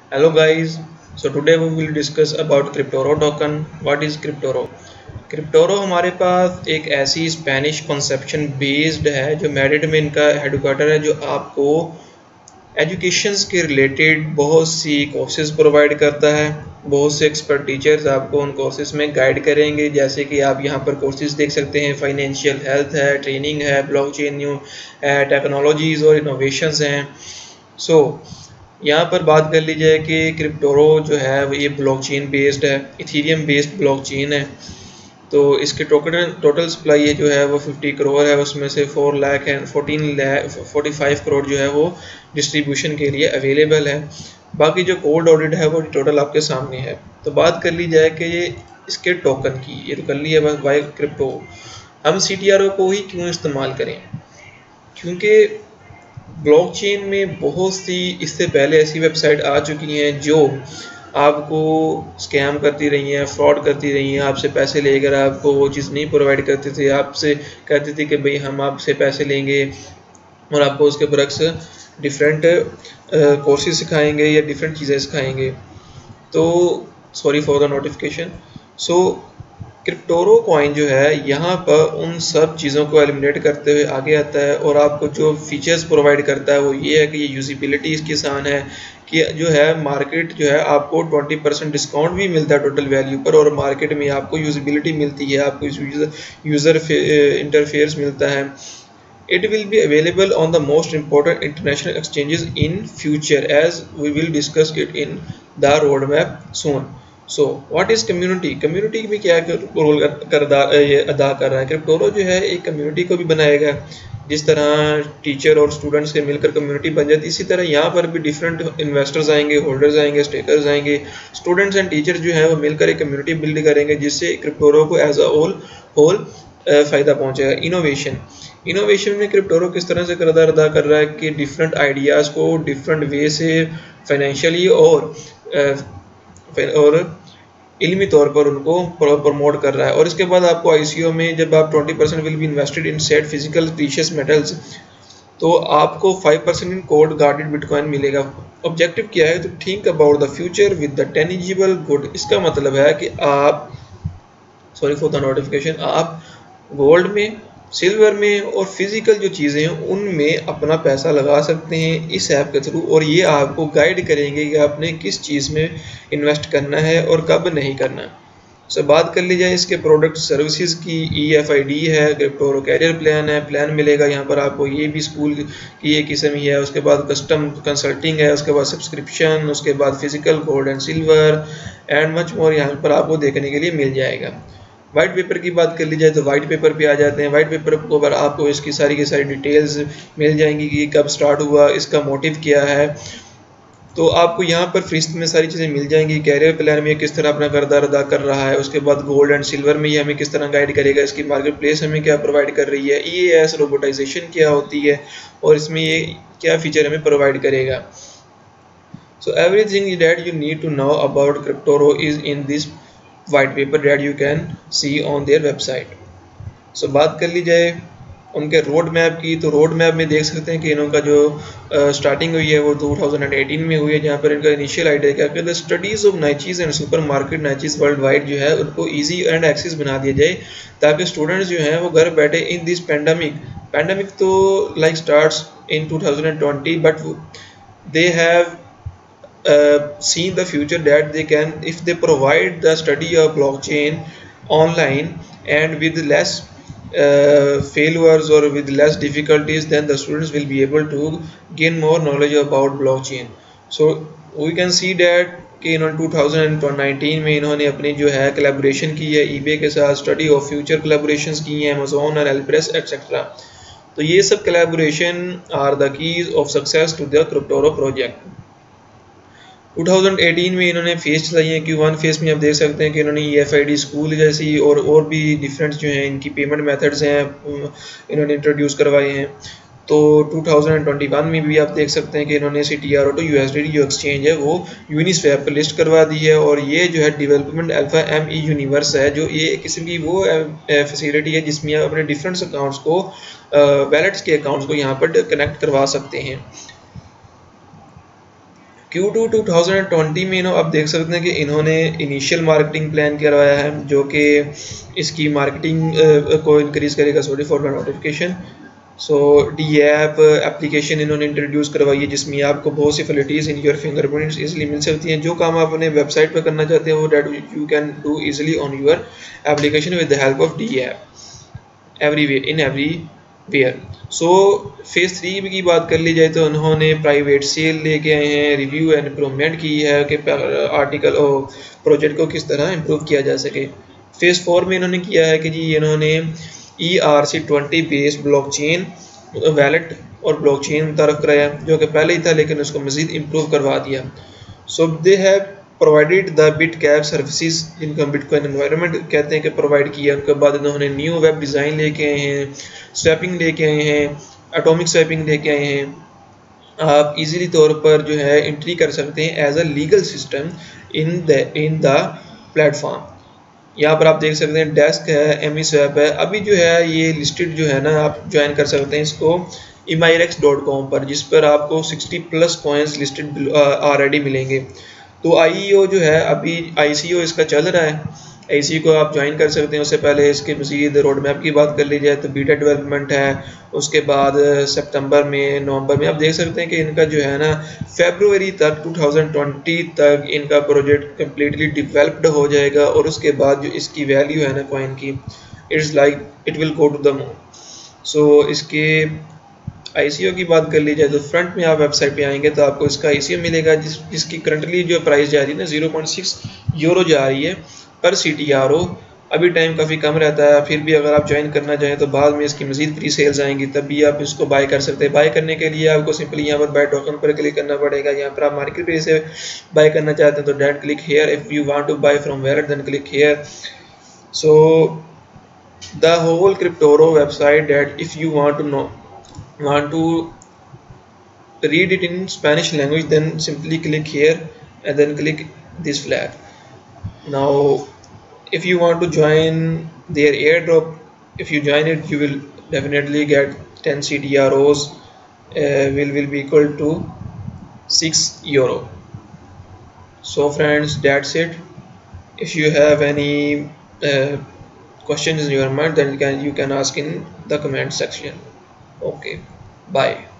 Hello guys, so today we will discuss about Cryptoro token. What is Cryptoro? Cryptoro हमारे पास एक ऐसी Spanish conception based है जो Madrid में इनका हेडक्वार्टर है, जो आपको एजुकेशन के रिलेटेड बहुत सी कोर्सेज प्रोवाइड करता है। बहुत से एक्सपर्ट टीचर्स आपको उन कोर्सेज में गाइड करेंगे, जैसे कि आप यहाँ पर कोर्सेज देख सकते हैं। फाइनेंशियल हेल्थ है, ट्रेनिंग है, ब्लॉकचेन न्यू है, टेक्नोलॉजीज़ और इनोवेशंस हैं। सो यहाँ पर बात कर ली जाए कि क्रिप्टोरो जो है वो ये ब्लॉकचेन बेस्ड है, इथीरियम बेस्ड ब्लॉकचेन है। तो इसके टोटल सप्लाई जो है वो 50 करोड़ है, उसमें से 4 लाख एंड 45 करोड़ जो है वो डिस्ट्रीब्यूशन के लिए अवेलेबल है। बाकी जो कोल्ड ऑडिट है वो टोटल आपके सामने है। तो बात कर ली जाए कि ये इसके टोकन की, ये तो कर लिया बस बाय क्रिप्टो। हम CTRO को ही क्यों इस्तेमाल करें? क्योंकि ब्लॉकचेन में बहुत सी इससे पहले ऐसी वेबसाइट आ चुकी हैं जो आपको स्कैम करती रही हैं, फ्रॉड करती रही हैं। आपसे पैसे लेकर आपको वो चीज़ नहीं प्रोवाइड करते थे, आपसे कहते थे कि भाई हम आपसे पैसे लेंगे और आपको उसके बरक्स डिफरेंट कोर्सेज सिखाएंगे या डिफरेंट चीज़ें सिखाएंगे। तो sorry for the notification. So Cryptoro coin जो है यहाँ पर उन सब चीज़ों को एलिमिनेट करते हुए आगे आता है, और आपको जो फीचर्स प्रोवाइड करता है वो ये है कि ये यूजिबिलिटी इसकी आसान है कि जो है मार्केट जो है आपको 20% डिस्काउंट भी मिलता है टोटल वैल्यू पर, और मार्केट में आपको यूजिबिलिटी मिलती है, आपको यूज़र इंटरफेयर्स मिलता है। It will be available on the most important international exchanges in future, as we will discuss it in the roadmap soon. So what is community? Community में क्या रोल अदा कर रहा है? क्रिप्टोरो जो है एक कम्युनिटी को भी बनाएगा। जिस तरह टीचर और स्टूडेंट्स के मिलकर कम्युनिटी बन जाती है, इसी तरह यहाँ पर भी डिफरेंट इन्वेस्टर्स आएंगे, होल्डर्स आएंगे, स्टेकर्स आएंगे। स्टूडेंट्स एंड टीचर जो है वो मिलकर एक कम्युनिटी बिल्ड करेंगे, जिससे क्रिप्टोरो को एज अ होल फ़ायदा पहुँचेगा। इनोवेशन में क्रिप्टोरो किस तरह से किरदार अदा कर रहा है कि डिफरेंट आइडियाज़ को डिफरेंट वे से फाइनेंशियली और इल्मी तौर पर उनको प्रमोट कर रहा है। और इसके बाद आपको ICO में जब आप 20% will be invested in set physical precious metals, तो आपको 5% इन कोल्ड गार्डेड बिटकॉइन मिलेगा। ऑब्जेक्टिव क्या है? तो think about the future with the tangible good. इसका मतलब है कि आप, सॉरी फॉर द नोटिफिकेशन, आप गोल्ड में, सिल्वर में और फिजिकल जो चीज़ें हैं उनमें अपना पैसा लगा सकते हैं इस ऐप के थ्रू, और ये आपको गाइड करेंगे कि आपने किस चीज़ में इन्वेस्ट करना है और कब नहीं करना। सो बात कर ली जाए इसके प्रोडक्ट सर्विसेज की, EFID है, क्रिप्टोरो कैरियर प्लान है, प्लान मिलेगा यहाँ पर आपको, ये भी स्कूल की एक किस्म ही है। उसके बाद कस्टम कंसल्टिंग है, उसके बाद सब्सक्रिप्शन, उसके बाद physical gold and silver and much more यहाँ पर आपको देखने के लिए मिल जाएगा। वाइट पेपर की बात कर ली जाए तो वाइट पेपर पे आ जाते हैं। वाइट पेपर को पर आपको इसकी सारी की सारी डिटेल्स मिल जाएंगी कि कब स्टार्ट हुआ, इसका मोटिव क्या है। तो आपको यहाँ पर फहरिस्त में सारी चीज़ें मिल जाएंगी। कैरियर प्लान में किस तरह अपना किरदार अदा कर रहा है, उसके बाद गोल्ड एंड सिल्वर में ये हमें किस तरह गाइड करेगा, इसकी मार्केट प्लेस हमें क्या प्रोवाइड कर रही है, EAS रोबोटाइजेशन क्या होती है और इसमें ये क्या फीचर हमें प्रोवाइड करेगा। So everything that you need to know about Cryptoro is in this white paper that you can see on their website. So बात कर ली जाए उनके रोड मैप की, तो रोड मैप में देख सकते हैं कि इनका जो स्टार्टिंग हुई है वो 2018 में हुई है, जहाँ पर इनका इनिशियल आइडिया क्या कि the studies of niches and supermarket niches worldwide जो है उनको ईजी एंड एक्सेस बना दिया जाए, ताकि स्टूडेंट्स जो हैं वो घर बैठे इन दिस पैंडमिक तो like starts in 2020, but they have seen the future that they can, if they provide the study of blockchain online and with less failures or with less difficulties, then the students will be able to gain more knowledge about blockchain. So we can see that कि इन्होंने 2019 में इन्होंने अपनी जो है collaboration की है eBay के साथ, स्टडी ऑफ फ्यूचर कोलैबोरेशंस की हैं Amazon और Alpress एक्सेट्रा। तो ये सब collaboration are the keys of success to the Cryptoro project. 2018 में इन्होंने फेस चलाई है, Q1 फेस में आप देख सकते हैं कि इन्होंने EFID स्कूल जैसी और भी डिफरेंट जो हैं इनकी पेमेंट मेथड्स हैं इन्होंने इंट्रोड्यूस करवाए हैं। तो 2021 में भी आप देख सकते हैं कि इन्होंने CTRO to USDT जो एक्सचेंज है वो यूनिस्वैप पर लिस्ट करवा दी है, और ये जो है डेवलपमेंट अल्फा ME यूनिवर्स है, जो ये किस्म की वो फैसिलिटी है जिसमें आप अपने डिफरेंट अकाउंट्स को, वैलेट्स के अकाउंट्स को यहाँ पर कनेक्ट करवा सकते हैं। Q2 2020 में आप देख सकते हैं कि इन्होंने इनिशियल मार्केटिंग प्लान करवाया है जो कि इसकी मार्केटिंग को इंक्रीज़ करेगा। Sorry for notification. So the app application इन्होंने इंट्रोड्यूस करवाई है जिसमें आपको बहुत सी facilities in your fingerprints easily मिल सकती हैं। जो काम आप अपने वेबसाइट पर करना चाहते हैं वो that you can do easily on your application with the help of the app everywhere in everywhere. So phase 3 की बात कर ली जाए तो उन्होंने प्राइवेट सेल लेके आए हैं, रिव्यू एंड इम्प्रूवमेंट की है कि आर्टिकल और प्रोजेक्ट को किस तरह इम्प्रूव किया जा सके। फेज़ 4 में इन्होंने किया है कि जी इन्होंने ERC20 बेस्ड ब्लॉकचेन वैलेट और ब्लॉकचेन मुतारफ कराया जो कि पहले ही था लेकिन उसको मज़ीद इम्प्रूव करवा दिया। So they have provided the bit cap services जिनको बिटकॉइन एनवायरनमेंट कहते हैं कि प्रोवाइड किया। उनके बाद इन्होंने न्यू वेब डिज़ाइन लेके आए हैं, स्वैपिंग लेके आए हैं, एटॉमिक स्वैपिंग लेके आए हैं। आप इजीली तौर पर जो है एंट्री कर सकते हैं as a legal system in the platform. यहाँ पर आप देख सकते हैं डेस्क है, एमी स्वैप है। अभी जो है ये लिस्टेड जो है ना आप ज्वाइन कर सकते हैं इसको emirex.com पर जिस पर आपको 60+ कॉइन्स लिस्टेड ऑलरेडी मिलेंगे। तो IEO जो है अभी ICO इसका चल रहा है, ICO को आप ज्वाइन कर सकते हैं। उससे पहले इसके मज़ीद रोड मैप की बात कर ली जाए तो बीटा डेवलपमेंट है, उसके बाद सितंबर में नवंबर में आप देख सकते हैं कि इनका जो है ना फरवरी तक 2020 तक इनका प्रोजेक्ट कम्प्लीटली डिवेल्प्ड हो जाएगा और उसके बाद जो इसकी वैल्यू है ना कॉइन की it's like it will go to the moon. So इसके ICO की बात कर ली जाए तो फ्रंट में आप वेबसाइट पे आएंगे तो आपको इसका ICO मिलेगा जिसकी करंटली जो प्राइस जा रही है ना 0.6 यूरो जा रही है पर CTRO। अभी टाइम काफ़ी कम रहता है, फिर भी अगर आप ज्वाइन करना चाहें तो बाद में इसकी मज़ीद प्री सेल्स आएंगी तब भी आप इसको बाय कर सकते हैं। बाय करने के लिए आपको सिंपली यहाँ पर बाय टोकन पर क्लिक करना पड़ेगा। यहाँ पर आप मार्केट प्लेस से बाय करना चाहते हैं तो direct click here, if you want to buy from where then click here. So the whole Cryptoro website that if you want to read it in Spanish language then simply click here and then click this flag. Now if you want to join their airdrop, if you join it you will definitely get 10 CTROs will be equal to 6 euro. So friends, that's it. If you have any questions in your mind then you can ask in the comment section. Okay, bye.